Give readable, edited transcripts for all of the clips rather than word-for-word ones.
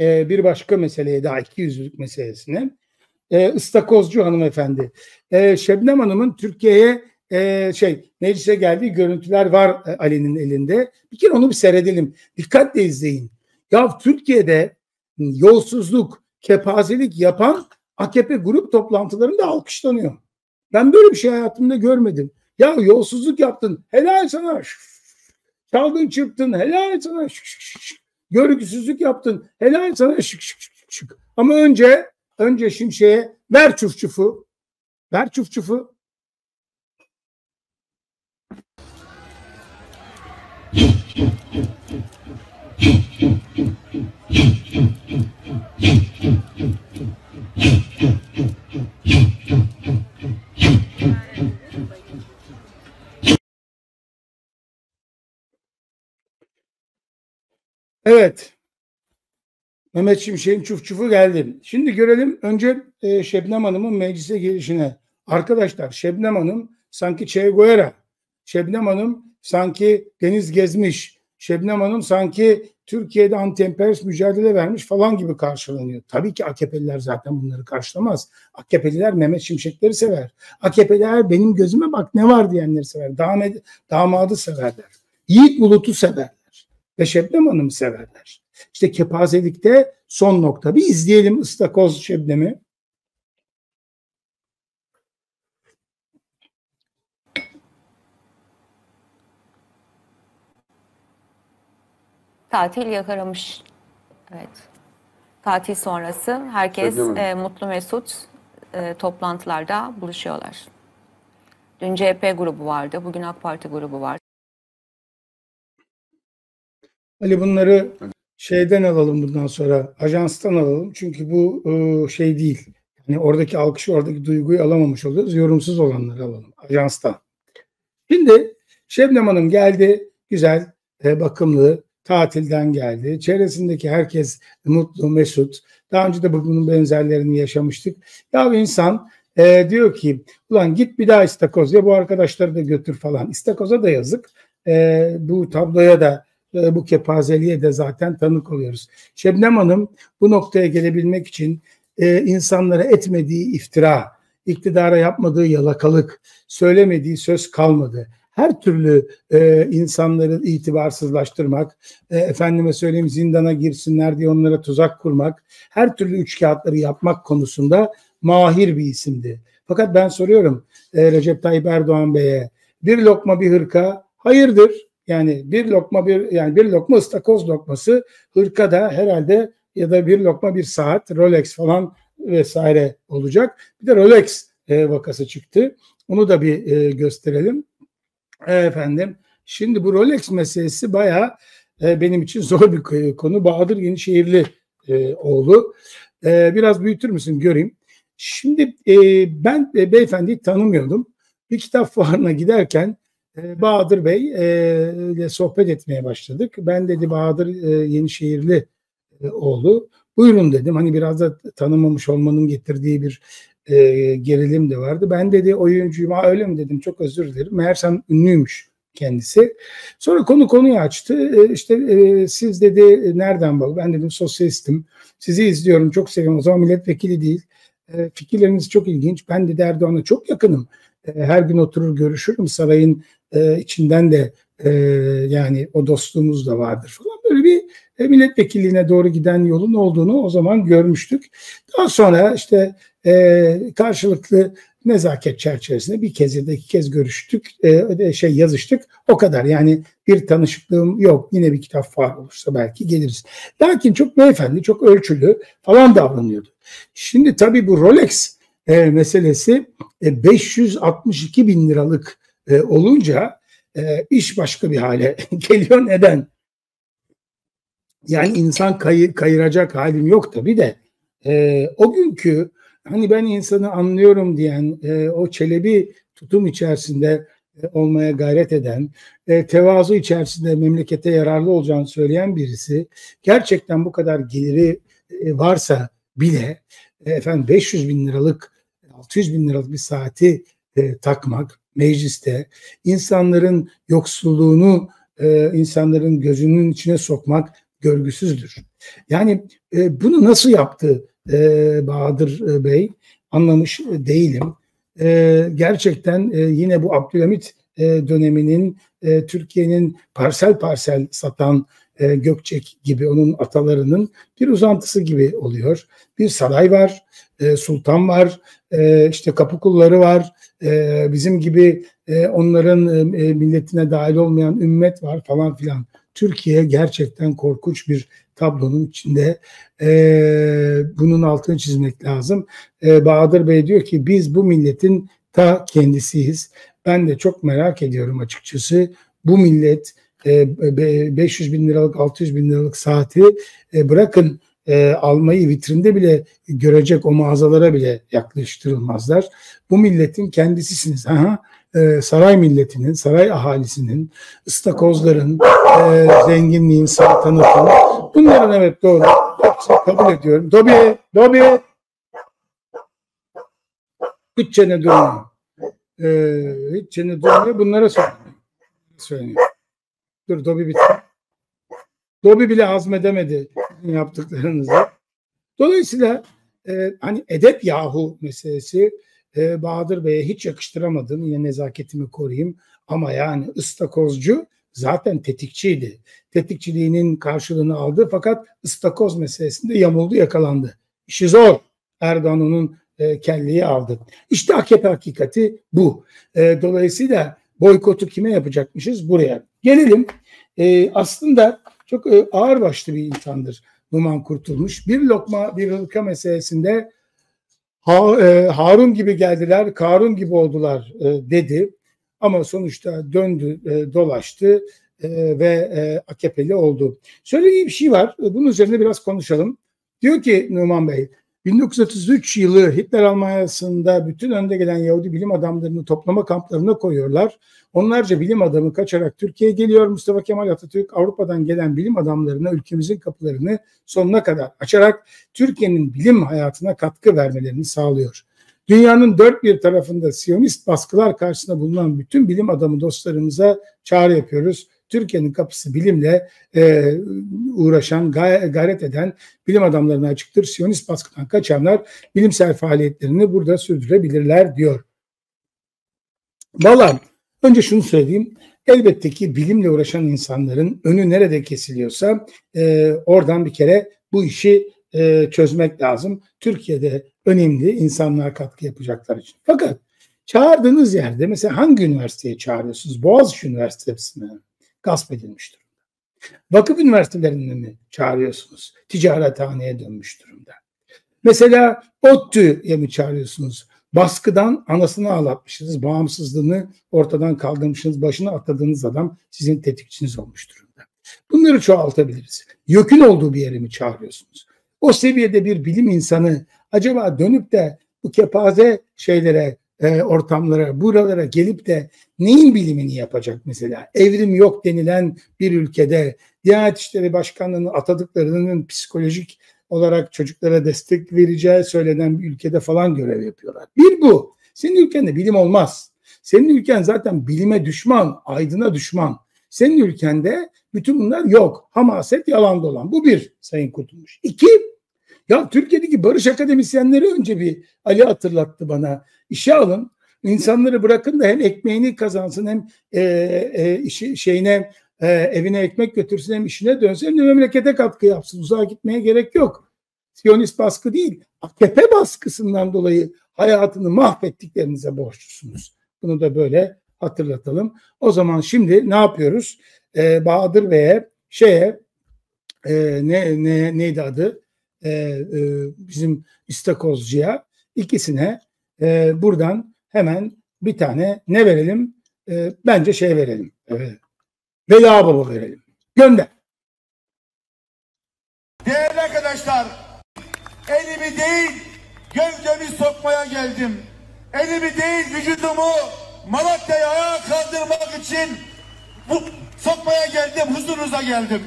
bir başka meseleye daha ikiyüzlülük meselesine. Istakozcu hanımefendi. Şebnem Hanım'ın Türkiye'ye meclise geldiği görüntüler var Ali'nin elinde. Bir kere onu bir seyredelim. Dikkatle izleyin. Ya Türkiye'de yolsuzluk, kepazelik yapan AKP grup toplantılarında alkışlanıyor. Ben böyle bir şey hayatımda görmedim. Ya yolsuzluk yaptın, helal sana. Çaldın çırptın, helal sana. Görgüsüzlük yaptın, helal sana. Ama önce Şimşek'e ver çufçufu. Ver çufçufu. Evet. Mehmet Şimşek'in çufçufu geldi. Şimdi görelim önce Şebnem Hanım'ın meclise gelişine. Arkadaşlar Şebnem Hanım sanki Che Guevara. Şebnem Hanım sanki deniz gezmiş. Şebnem Hanım sanki Türkiye'de anti-emperyalist mücadele vermiş falan gibi karşılanıyor. Tabii ki AKP'liler zaten bunları karşılamaz. AKP'liler Mehmet Şimşekleri sever. AKP'liler benim gözüme bak ne var diyenleri sever. Damadı severler. Yiğit Bulut'u severler. Ve Şebnem Hanım'ı severler. İşte kepazelikte son nokta. Bir izleyelim ıstakoz Şebnem'i. Tatil yakaramış. Evet. Tatil sonrası herkes mutlu mesut toplantılarda buluşuyorlar. Dün CHP grubu vardı. Bugün AK Parti grubu var. Ali bunları şeyden alalım bundan sonra. Ajanstan alalım. Çünkü bu şey değil. Yani oradaki alkışı, oradaki duyguyu alamamış oluyoruz. Yorumsuz olanları alalım. Ajanstan. Şimdi Şebnem Hanım geldi. Güzel, bakımlı. Tatilden geldi. Çevresindeki herkes mutlu, mesut. Daha önce de bunun benzerlerini yaşamıştık. Ya insan diyor ki ulan git bir daha istakoz ya bu arkadaşları da götür falan. İstakoza da yazık. Bu tabloya da bu kepazeliğe de zaten tanık oluyoruz. Şebnem Hanım bu noktaya gelebilmek için insanlara etmediği iftira, iktidara yapmadığı yalakalık, söylemediği söz kalmadı. Her türlü insanları itibarsızlaştırmak, efendime söyleyeyim zindana girsinler diye onlara tuzak kurmak, her türlü üçkağıtları yapmak konusunda mahir bir isimdi. Fakat ben soruyorum Recep Tayyip Erdoğan Bey'e, bir lokma bir hırka hayırdır? Yani bir lokma ıstakoz lokması, hırka da herhalde ya da bir lokma bir saat, Rolex falan vesaire olacak. Bir de Rolex vakası çıktı. Onu da bir gösterelim. Efendim, şimdi bu Rolex meselesi bayağı benim için zor bir konu. Bahadır Yenişehirli oğlu. Biraz büyütür müsün göreyim. Şimdi ben beyefendiyi tanımıyordum. Bir kitap fuarına giderken Bahadır Bey ile sohbet etmeye başladık. Ben dedi Bahadır Yenişehirli oğlu. Buyurun dedim. Hani biraz da tanımamış olmanın getirdiği bir gerilim de vardı. Ben dedi oyuncuyum. Öyle mi dedim. Çok özür dilerim. Meğersem ünlüymüş kendisi. Sonra konuyu açtı. Siz dedi nereden bak? Ben dedim sosyalistim. Sizi izliyorum. Çok seviyorum. O zaman milletvekili değil. Fikirleriniz çok ilginç. Ben de Erdoğan'a çok yakınım. Her gün oturur görüşürüm. Sarayın içinden de yani o dostluğumuz da vardır falan. Böyle bir milletvekilliğine doğru giden yolun olduğunu o zaman görmüştük. Daha sonra işte karşılıklı nezaket çerçevesinde bir kez ya da iki kez görüştük, yazıştık. O kadar yani bir tanışıklığım yok. Yine bir kitap fuarı olursa belki geliriz. Lakin çok beyefendi, çok ölçülü falan davranıyordu. Şimdi tabii bu Rolex meselesi 562 bin liralık olunca iş başka bir hale geliyor. Neden? Yani insan kayıracak halim yok tabii de o günkü hani ben insanı anlıyorum diyen o çelebi tutum içerisinde olmaya gayret eden, tevazu içerisinde memlekete yararlı olacağını söyleyen birisi gerçekten bu kadar geliri varsa bile 500 bin liralık 600 bin liralık bir saati takmak mecliste, insanların yoksulluğunu insanların gözünün içine sokmak görgüsüzdür. Yani bunu nasıl yaptı Bahadır Bey anlamış değilim. Gerçekten yine bu Abdülhamit döneminin Türkiye'nin parsel parsel satan Gökçek gibi onun atalarının bir uzantısı gibi oluyor. Bir saray var, sultan var, işte kapı kulları var, bizim gibi onların milletine dahil olmayan ümmet var falan filan. Türkiye gerçekten korkunç bir tablonun içinde. Bunun altını çizmek lazım. Bahadır Bey diyor ki biz bu milletin ta kendisiyiz. Ben de çok merak ediyorum açıkçası. Bu millet 500 bin liralık 600 bin liralık saati bırakın almayı vitrinde bile görecek o mağazalara bile yaklaştırılmazlar. Bu milletin kendisisiniz. Saray milletinin, saray ahalisinin, ıstakozların, zenginliğin, saltanatın. Bunların evet doğru. Hepsini kabul ediyorum. Dobi. Hiç çene durmuyor. Hiç çene durmuyor. Bunlara söyleniyor. Dur Dobi bitti. Dobi bile hazmedemedi yaptıklarınızı. Dolayısıyla hani edep yahu meselesi Bahadır Bey'e hiç yakıştıramadım. Yine nezaketimi koruyayım. Ama yani ıstakozcu zaten tetikçiydi. Tetikçiliğinin karşılığını aldı fakat ıstakoz meselesinde yamuldu, yakalandı. İşi zor. Erdoğan onun kelleyi aldı. İşte AKP hakikati bu. Dolayısıyla boykotu kime yapacakmışız? Buraya. Gelelim. Aslında çok ağırbaşlı bir insandır Numan Kurtulmuş. Bir lokma bir hırka meselesinde Harun gibi geldiler, Karun gibi oldular dedi. Ama sonuçta döndü, dolaştı ve AKP'li oldu. Söylediği bir şey var. Bunun üzerine biraz konuşalım. Diyor ki Numan Bey, 1933 yılı Hitler Almanya'sında bütün önde gelen Yahudi bilim adamlarını toplama kamplarına koyuyorlar. Onlarca bilim adamı kaçarak Türkiye'ye geliyor. Mustafa Kemal Atatürk Avrupa'dan gelen bilim adamlarına ülkemizin kapılarını sonuna kadar açarak Türkiye'nin bilim hayatına katkı vermelerini sağlıyor. Dünyanın dört bir tarafında Siyonist baskılar karşısında bulunan bütün bilim adamı dostlarımıza çağrı yapıyoruz. Türkiye'nin kapısı bilimle uğraşan, gayret eden bilim adamlarına açıktır. Siyonist baskıdan kaçanlar bilimsel faaliyetlerini burada sürdürebilirler diyor. Vallahi önce şunu söyleyeyim. Elbette ki bilimle uğraşan insanların önü nerede kesiliyorsa oradan bir kere bu işi çözmek lazım. Türkiye'de önemli insanlar katkı yapacaklar için. Fakat çağırdığınız yerde mesela hangi üniversiteye çağırıyorsunuz? Boğaziçi Üniversitesi'ne gasp edilmiş durumda. Vakıf üniversitelerine mi çağırıyorsunuz? Ticarethaneye dönmüş durumda. Mesela ODTÜ'ye mi çağırıyorsunuz? Baskıdan anasını ağlatmışsınız, bağımsızlığını ortadan kaldırmışsınız, başına atladığınız adam sizin tetikçiniz olmuş durumda. Bunları çoğaltabiliriz. YÖK'ün olduğu bir yere mi çağırıyorsunuz? O seviyede bir bilim insanı acaba dönüp de bu kepaze şeylere, ortamlara, buralara gelip de neyin bilimini yapacak mesela? Evrim yok denilen bir ülkede Diyanet İşleri Başkanlığı'nın atadıklarının psikolojik olarak çocuklara destek vereceği söylenen bir ülkede falan görev yapıyorlar. Bir bu. Senin ülkende bilim olmaz. Senin ülken zaten bilime düşman, aydına düşman. Senin ülkende bütün bunlar yok. Hamaset, yalan dolan. Bu bir Sayın Kurtulmuş. İki, ya Türkiye'deki barış akademisyenleri önce bir Ali hatırlattı bana. İşe alın, insanları bırakın da hem ekmeğini kazansın hem evine ekmek götürsün hem işine dönsün hem de memlekete katkı yapsın. Uzağa gitmeye gerek yok. Siyonist baskı değil, AKP baskısından dolayı hayatını mahvettiklerinize borçlusunuz. Bunu da böyle hatırlatalım. O zaman şimdi ne yapıyoruz? Bahadır Bey'e neydi adı? Bizim İstakozcu'ya ikisine buradan hemen bir tane ne verelim? Bence verelim. Vela Baba verelim. Gönder. Değerli arkadaşlar, elimi değil gövdemi sokmaya geldim. Elimi değil vücudumu Malatya'ya ayağa kaldırmak için sokmaya geldim, huzurunuza geldim.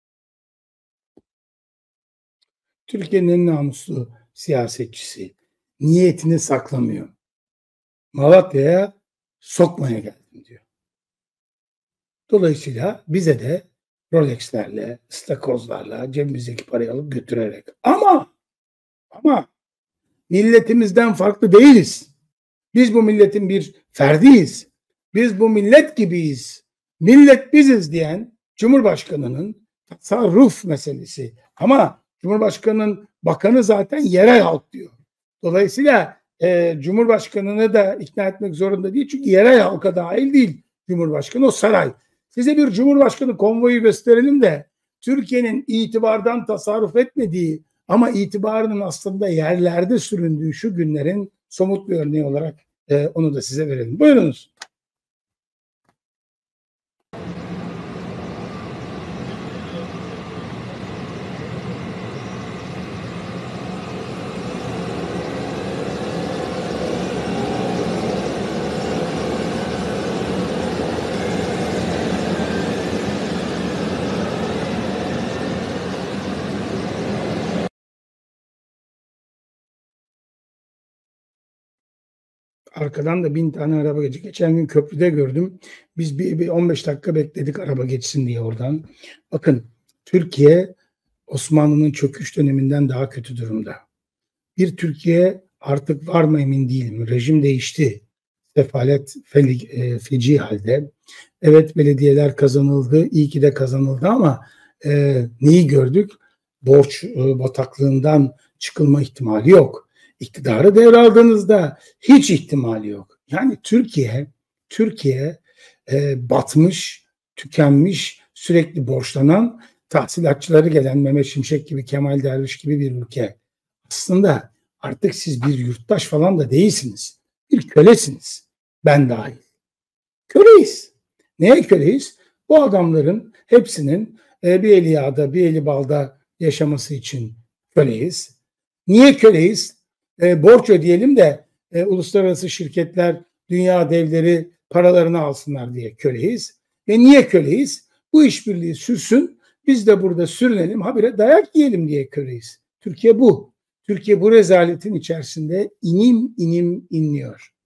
Türkiye'nin en namuslu siyasetçisi niyetini saklamıyor. Malatya'ya sokmaya geldim diyor. Dolayısıyla bize de Rolex'lerle, ıstakozlarla cebimizdeki parayı alıp götürerek. Ama milletimizden farklı değiliz. Biz bu milletin bir ferdiyiz. Biz bu millet gibiyiz. Millet biziz diyen Cumhurbaşkanı'nın tasarruf meselesi. Ama Cumhurbaşkanı'nın bakanı zaten yerel halk diyor. Dolayısıyla Cumhurbaşkanı'nı da ikna etmek zorunda değil. Çünkü yerel halka dahil değil Cumhurbaşkanı, o saray. Size bir Cumhurbaşkanı konvoyu gösterelim de Türkiye'nin itibardan tasarruf etmediği ama itibarının aslında yerlerde süründüğü şu günlerin somut bir örneği olarak onu da size verelim. Buyurunuz. Arkadan da 1000 tane araba geçecek. Geçen gün köprüde gördüm. Biz bir 15 dakika bekledik araba geçsin diye oradan. Bakın, Türkiye Osmanlı'nın çöküş döneminden daha kötü durumda. Bir Türkiye artık var mı emin değilim. Rejim değişti. Sefalet feci halde. Evet, belediyeler kazanıldı. İyi ki de kazanıldı ama neyi gördük? Borç bataklığından çıkılma ihtimali yok. İktidarı devraldığınızda hiç ihtimali yok. Yani Türkiye batmış, tükenmiş, sürekli borçlanan, tahsilatçıları gelen Mehmet Şimşek gibi, Kemal Derviş gibi bir ülke. Aslında artık siz bir yurttaş falan da değilsiniz. Bir kölesiniz. Ben dahil. Köleyiz. Neye köleyiz? Bu adamların hepsinin bir eli yağda, bir eli balda yaşaması için köleyiz. Niye köleyiz? Borç ödeyelim de uluslararası şirketler, dünya devleri paralarını alsınlar diye köleyiz. Ve niye köleyiz? Bu işbirliği sürsün, biz de burada sürünelim, habire dayak yiyelim diye köleyiz. Türkiye bu. Türkiye bu rezaletin içerisinde inim inim inliyor.